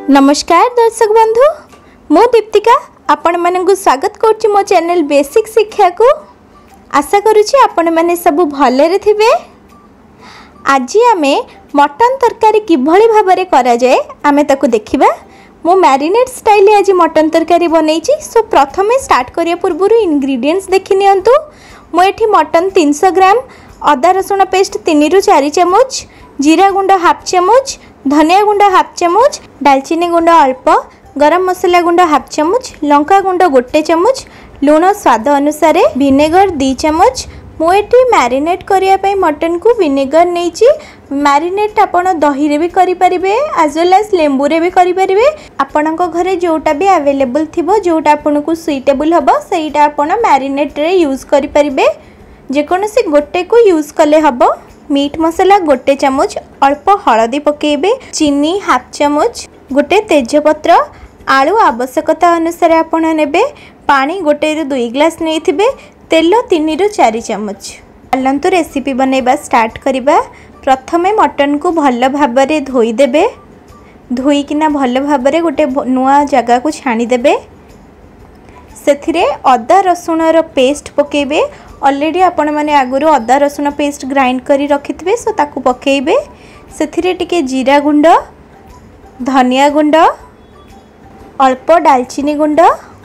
नमस्कार दर्शक बंधु मु दीप्तिका आपण मानक स्वागत करुच्ची मो चैनल बेसिक शिक्षा को। आशा करुच्ची आपण माने सब भले थिबे। आज आमे मटन तरकारी किभली भाबरे करा जाए आमे ताकू देखिबा। मु मैरिनेट स्टाइल आज मटन तरकारी बनैची। सो प्रथमे स्टार्ट करिया पूर्व इंग्रेडिएंट्स देखि नियंतु। मु एठी मटन 300 ग्राम, अदा रसुण पेस्ट 3 रु 4 चमच, जीरा गुंड हाफ चमच, धनिया गुंड हाफ चमच, दालचीनी गुंड अल्प, गरम मसला गुंड हाफ चमच, लंका गुंड 1 चमच, लूण स्वाद अनुसार, विनेगर 2 चमच। मुझे मैरिनेट करने मटन को विनेगर नहीं। मैरिनेट आपण दही रे भी करि परिबे एज वेल एज लेंबू रे भी करि परिबे। आपणक घरे जोटा भी अवेलेबल थिबो, जोटा आपन को सुइटेबल हबो सेटा आपण मैरिनेट रे यूज करि परिबे। जेकोनसी गोटे को यूज कले हबो। मीट मसला 1 चमच, अल्प हलदी पकेबे, चीनी हाफ चमच, गोटे तेजपत्र, आलू आवश्यकता अनुसार आपण नेबे, पानी 1 रु 2 ग्लास नैथिबे, तेल 3 रु 4 चमच। चलंतु रेसिपी बनैबा स्टार्ट करिबा। प्रथमे मटन को भल भाबरे धोई देबे। धोईकिना भल भाबरे गोटे नुआ जगह को छाणी देबे। सेथिरे अदा रसुण रो पेस्ट पकेबे। ऑलरेडी आपण माने आगुरु अदा रसुण पेस्ट ग्राइंड करी रखिथिबे, सो ताकू पकेबे। सेथिरे टिके जीरा गुंड, धनिया गुंड, अल्प दालचीनी गुंड,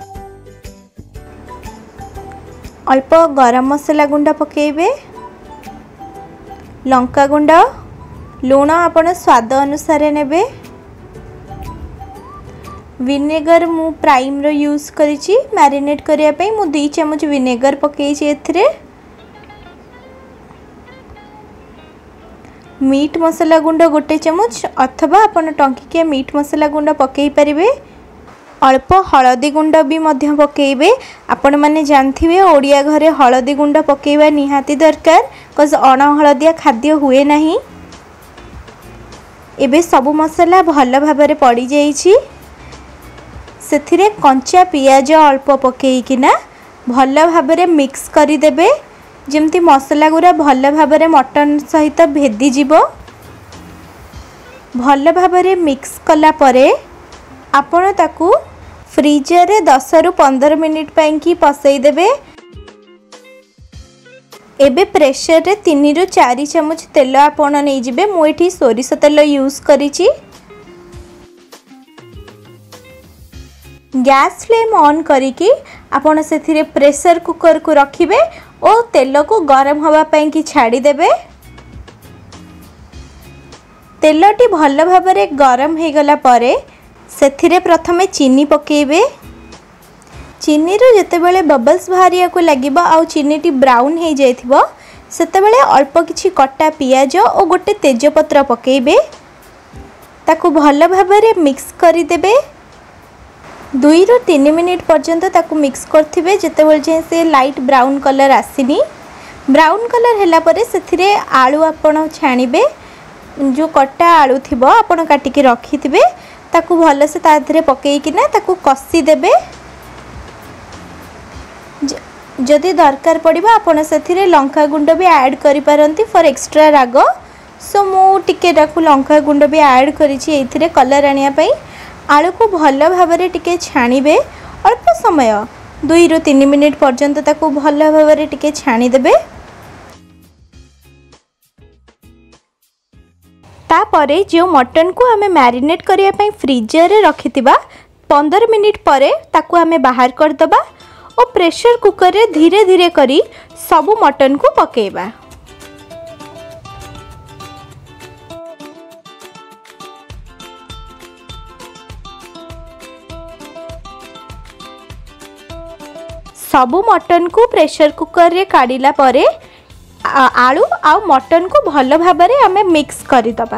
अल्प गरम मसला गुंड पकेबे, लंका गुंड, लूण आपण स्वाद अनुसार नेबे। विनेगर मु प्राइम रो यूज करिछि मैरिनेट करिया पई। मु 2 चमच विनेगर पकेछि एथिरे। मीट मसला गुंड 1 चमच अथवा आपण टंकीके मीट मसला गुंड पकेई परिबे। अल्प हलदी गुंड भी मध्य पकेइबे। आपण माने जानथिबे ओडिया घरे हलदी गुंड पकेइबा निहाती दरकार, कज अण हलदिया खाद्य हुए नाही। एबे सब मसला भल भाबरे पड़ी जाइछि। सेथिरे कंचा पियाज अल्प पकेइकिना भल भाबरे मिक्स करि देबे, जेमती मसला गुरा भल भाबरे मटन सहित भेदी जिवो। भल भाबरे मिक्स कला परे आपण ताकू फ्रीजर रे 10 रु 15 मिनिट पई की पसई देबे। एबे प्रेशर रे 3 रु 4 चमच तेल आपण नै जिबे। मु एठी सोरिष तेल यूज करिछि। गैस फ्लेम ऑन करिकी आपण सेथिरे प्रेशर कुकर को रखिबे और तेल को गरम हवा पई की छाड़ी देबे। तेलटी भल भाबरे गरम हे गला परे सेथिरे प्रथमे चीनी पकेबे। चीनी रो जतेबेले बबल्स बाहरिया को लागिबो आ चीनीटी ब्राउन हे जाइथिबो सेतेबेले अल्प किछि कटा पियाज और गोटे तेजपत्र पकेबे। ताकू भल भाबरे मिक्स करि देबे। 2 रु 3 मिनिट पर्यंत ताकू मिक्स करथिबे जेतेबेले जे से लाइट ब्राउन कलर आसीनी। ब्राउन कलर हैला परे सेथिरे आलू आपण छाणीबे। जो कटा आलू थिबो आपण काटी के रखिथिबे ताकू भल से ता धरे पकेइकिना ताकू कसी देबे। जदि दरकार पड़िबा आपण सेथिरे लंका गुंड भी ऐड करि पारंती फॉर एक्स्ट्रा राग। सो मु टिके ताकू लंका गुंड भी ऐड करिछि एथिरे कलर आनिया पई। आलू को भल भाबरे टिके छाणीबे। अल्प समय 2 रु 3 मिनिट पर्यंत ताकू भल भाबरे टिके छाणी देबे। तापरे जो मटन को हमें मैरिनेट करिया पई फ्रीजर रे रखितिबा 15 मिनिट परे ताकू हमें बाहर कर दबा और प्रेशर कुकर रे धीरे धीरे करी सब मटन को पकेबा। सबु मटन को प्रेशर कुकर रे काढ़िला परे आलू आ मटन को भल भाबरे हमें मिक्स करि दबा।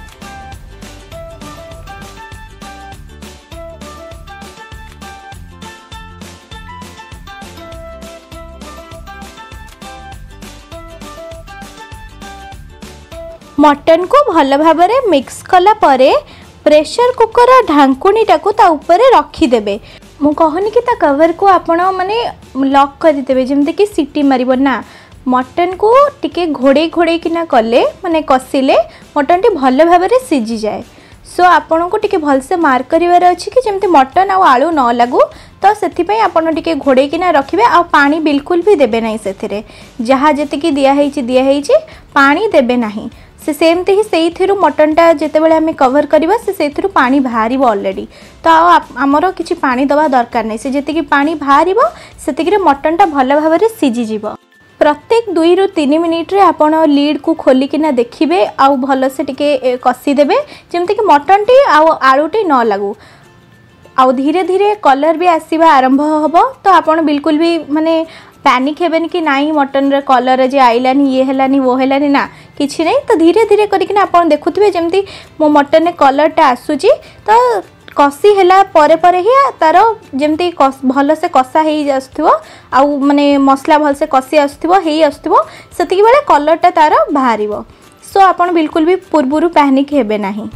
मटन को भल भाबरे मिक्स कला परे प्रेशर कुकर ढांकुणी टाकू ता ऊपर रखी देबे। मु कहनी कि ता कवर को आपण माने लॉक करि देबे जेमते कि सीटी मारिबो ना। मटन को टिके घोड़े घोड़े किना कले माने कसिले मटन टी भल भाबरे सिझी जाए। सो आपन को टिके भलसे मार्क करिवार अछि कि जेमति मटन आ आलू न लागू। तो सेति पई आपन टिके घोड़े किना रखिबे आ पानी बिल्कुल भी देबे नाही सेथिरे जहा जति कि दिया हेइछि पानी देबे नाही। से सेमती ही सेइथिरु मटनटा जेते बेले हमें कवर करबा से सेइथिरु पानी बाहरिबो ऑलरेडी। तो आमर किछि पानी दवा दरकार नै। से जेति कि पानी बाहरिबो सेति कि मटनटा भल भाबरे सिजि जिवो। प्रत्येक 2 रु 3 मिनिट रे आपण लीड को खोलिकिना देखिबे आ भल से टिके कसी देबे जेमति कि मटन टी आ आलू टी न लागू। आ धीरे धीरे कलर भी आसीबा आरंभ होबो। तो आपण बिल्कुल भी माने पैनिक हेबेन कि नाई मटन रे कलर जे आइलानी ये हेलानी वो हेलानी ना किछि नै। तो धीरे धीरे करिकिना आपण देखुथिबे जेमति मो मटन रे कलरटा आसुची। तो कसी हेला परे परे ही तार जेमती भल से कषा हेई आसुथिबो आ माने मसला भल से कसी आसुथिबो हेई आसुथिबो सेतिकी बेले कलरटा तार बाहरिबो। सो आपण बिल्कुल भी पूर्वरु पैनिक हेबे नाही।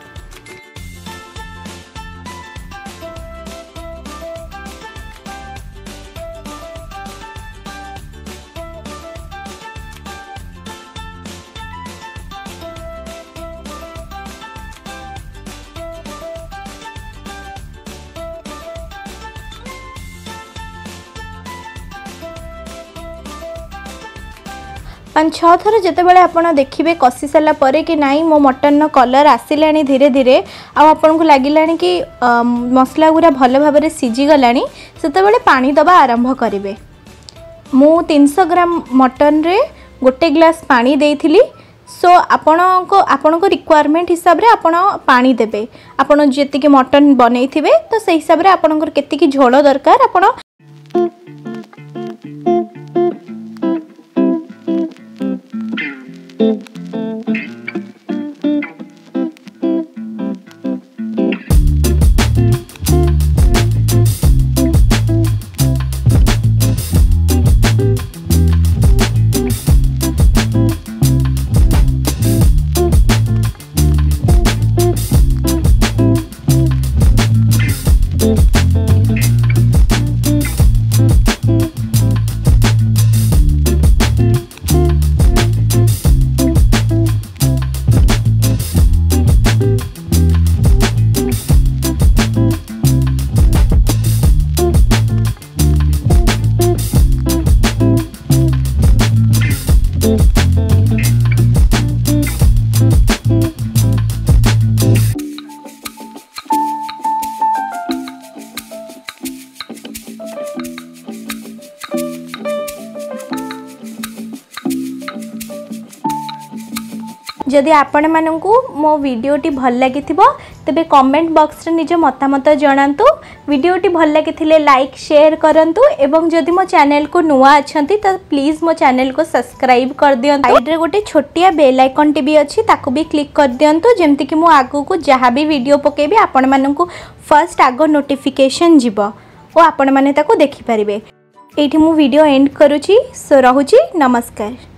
पांच छः थर जिते बड़े आपड़ देखिए कषि सारा पर कि नाई मो मटन कलर आसिला धीरे धीरे आपन को लगिला कि मसला गुरा भल भाव में सीझीगला से पानी दबा आरंभ करेंगे। मु 300 ग्राम मटन रे 1 ग्लास पानी देइथिली। सो आपण को रिक्वायरमेंट हिसाब रे आपण पानी देबे। आपण जेतिकी मटन बनैथिबे तो से हिसाब रे आपणकर केतिकी झोल दरकार आपण जदि आपण मानकु मो वीडियोटी भल लगी तेबे कमेंट बॉक्स रे निज मतामत जणांतु। वीडियोटी भल लगी लाइक शेयर करंतु एवं जदि मो चैनल को नुआ अछंती तो प्लीज मो चैनल को सब्सक्राइब कर दियंतु। साइड रे गोटे छोटिया बेल आइकन टी भी अछि ताकू भी क्लिक कर दियंतु जेमति कि मो आगु को जहाँ भी वीडियो पकेबी आपण मानकु फर्स्ट आगो नोटिफिकेशन जिवो ओ आपण माने ताकू देखि परिबे। एठी मु वीडियो एंड करूची। सो रहुची नमस्कार।